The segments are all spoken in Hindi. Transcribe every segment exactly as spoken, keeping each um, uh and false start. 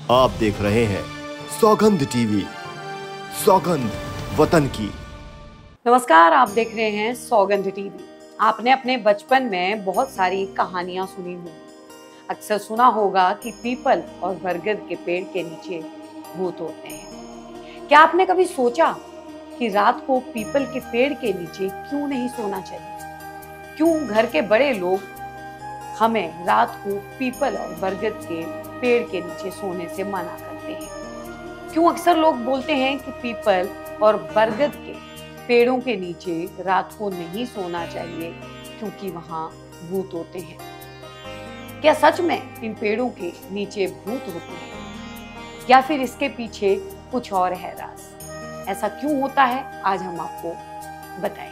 आप देख रहे हैं सौगंध टीवी, सौगंध वतन की। नमस्कार, आप देख रहे हैं सौगंध टीवी। आपने अपने बचपन में बहुत सारी कहानियां सुनी होंगी। अक्सर सुना होगा कि पीपल और बरगद के पेड़ के नीचे भूत होते हैं। क्या आपने कभी सोचा कि रात को पीपल के पेड़ के नीचे क्यों नहीं सोना चाहिए? क्यों घर के बड़े लोग हमें रात को पीपल और बरगद के पेड़ के नीचे सोने से मना करते हैं? क्यों अक्सर लोग बोलते हैं कि पीपल और बरगद के पेड़ों के नीचे रात को नहीं सोना चाहिए क्योंकि वहां भूत होते हैं? क्या सच में इन पेड़ों के नीचे भूत होते हैं या फिर इसके पीछे कुछ और है राज? ऐसा क्यों होता है, आज हम आपको बताएंगे।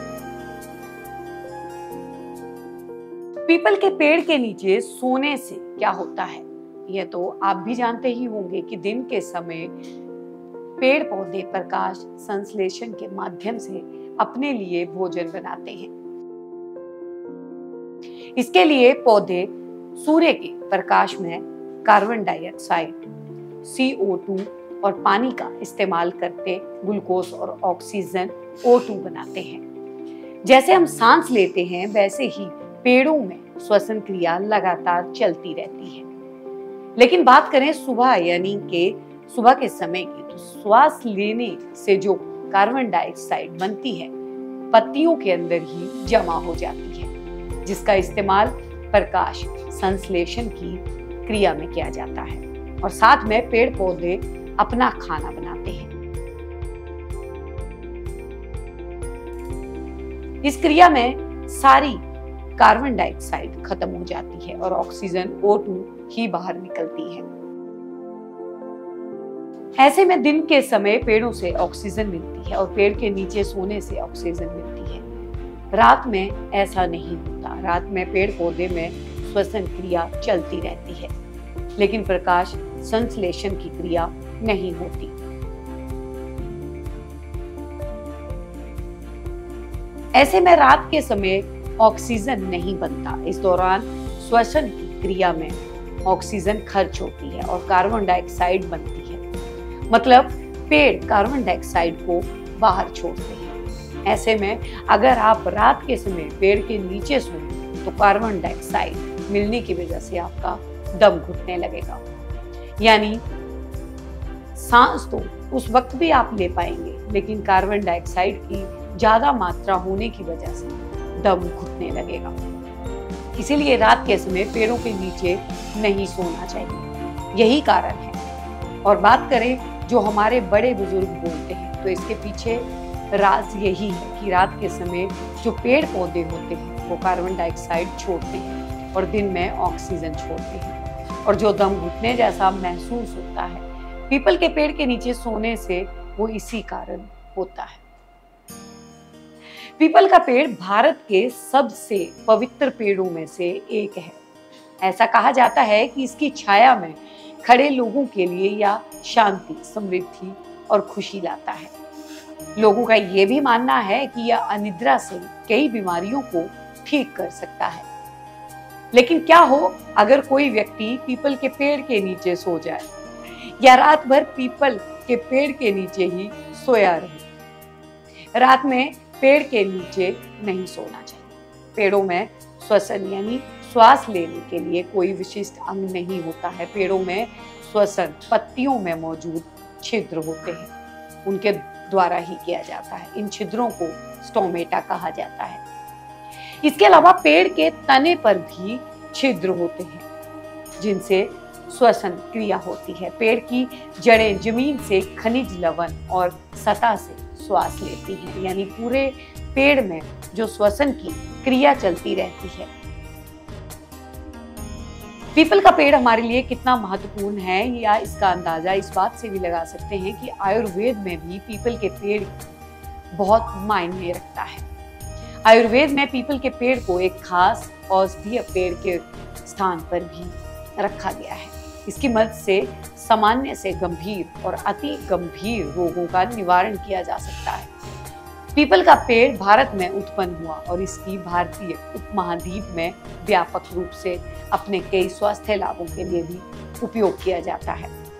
पीपल के पेड़ के नीचे सोने से क्या होता है, यह तो आप भी जानते ही होंगे कि दिन के समय पेड़ पौधे प्रकाश संश्लेषण के माध्यम से अपने लिए भोजन बनाते हैं। इसके लिए पौधे सूर्य के प्रकाश में carbon dioxide, C O two और पानी का इस्तेमाल करके ग्लूकोज और ऑक्सीजन ओ टू बनाते हैं। जैसे हम सांस लेते हैं, वैसे ही पेड़ों में श्वसन क्रिया लगातार चलती रहती है। लेकिन बात करें सुबह यानी के सुबह के समय की, तो श्वास लेने से जो कार्बन डाइऑक्साइड बनती है पत्तियों के अंदर ही जमा हो जाती है, जिसका इस्तेमाल प्रकाश संश्लेषण की क्रिया में किया जाता है और साथ में पेड़ पौधे अपना खाना बनाते हैं। इस क्रिया में सारी कार्बन डाइऑक्साइड खत्म हो जाती है और ऑक्सीजन ओ टू ही बाहर निकलती है। ऐसे में दिन के समय पेड़ों से ऑक्सीजन मिलती है और पेड़ के नीचे सोने से ऑक्सीजन मिलती है। रात में ऐसा नहीं होता। रात में पेड़ पौधे में श्वसन क्रिया चलती रहती है, लेकिन प्रकाश संश्लेषण की क्रिया नहीं होती। ऐसे में रात के समय ऑक्सीजन नहीं बनता। इस दौरान श्वसन की क्रिया में ऑक्सीजन खर्च होती है और कार्बन डाइऑक्साइड बनती है। मतलब पेड़ कार्बन डाइऑक्साइड को बाहर छोड़ते हैं। ऐसे में अगर आप रात के समय पेड़ के नीचे सोएं तो कार्बन डाइऑक्साइड मिलने की वजह से आपका दम घुटने लगेगा। यानी सांस तो उस वक्त भी आप ले पाएंगे, लेकिन कार्बन डाइऑक्साइड की ज्यादा मात्रा होने की वजह से दम घुटने लगेगा। इसीलिए रात के समय पेड़ों के नीचे नहीं सोना चाहिए, यही कारण है। और बात करें जो हमारे बड़े बुजुर्ग बोलते हैं, तो इसके पीछे राज यही है कि रात के समय जो पेड़ पौधे होते हैं वो कार्बन डाइऑक्साइड छोड़ते हैं और दिन में ऑक्सीजन छोड़ते हैं। और जो दम घुटने जैसा महसूस होता है पीपल के पेड़ के नीचे सोने से, वो इसी कारण होता है। पीपल का पेड़ भारत के सबसे पवित्र पेड़ों में से एक है। ऐसा कहा जाता है कि इसकी छाया में खड़े लोगों के लिए यह शांति, समृद्धि और खुशी लाता है। लोगों का यह भी मानना है कि यह अनिद्रा से कई बीमारियों को ठीक कर सकता है। लेकिन क्या हो अगर कोई व्यक्ति पीपल के पेड़ के नीचे सो जाए या रात भर पीपल के पेड़ के नीचे ही सोया रहे? रात में पेड़ के नीचे नहीं सोना चाहिए। पेड़ों में श्वसन यानी श्वास लेने के लिए कोई विशिष्ट अंग नहीं होता है। पेड़ों में श्वसन पत्तियों में मौजूद छिद्र होते हैं, उनके द्वारा ही किया जाता है। इन छिद्रों को स्टोमेटा कहा जाता है। इसके अलावा पेड़ के तने पर भी छिद्र होते हैं जिनसे श्वसन क्रिया होती है। पेड़ की जड़ें जमीन से खनिज लवण और सतह से श्वास लेती हैं, यानी पूरे पेड़ में जो श्वसन की क्रिया चलती रहती है। पीपल का पेड़ हमारे लिए कितना महत्वपूर्ण है या इसका अंदाजा इस बात से भी लगा सकते हैं कि आयुर्वेद में भी पीपल के पेड़ बहुत मायने रखता है। आयुर्वेद में पीपल के पेड़ को एक खास औषधीय पेड़ के स्थान पर भी रखा गया है। इसकी मदद से सामान्य से गंभीर और अति गंभीर रोगों का निवारण किया जा सकता है। पीपल का पेड़ भारत में उत्पन्न हुआ और इसकी भारतीय उपमहाद्वीप में व्यापक रूप से अपने कई स्वास्थ्य लाभों के लिए भी उपयोग किया जाता है।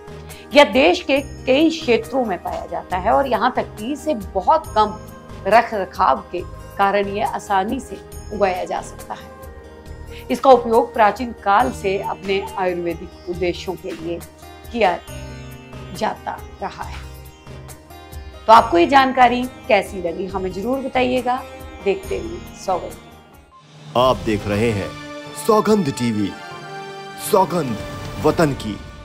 यह देश के कई क्षेत्रों में पाया जाता है और यहाँ तक कि इसे बहुत कम रख रखाव के कारण यह आसानी से उगाया जा सकता है। इसका उपयोग प्राचीन काल से अपने आयुर्वेदिक उद्देश्यों के लिए किया जाता रहा है। तो आपको ये जानकारी कैसी लगी हमें जरूर बताइएगा। देखते रहिए सौगंध। आप देख रहे हैं सौगंध टीवी, सौगंध वतन की।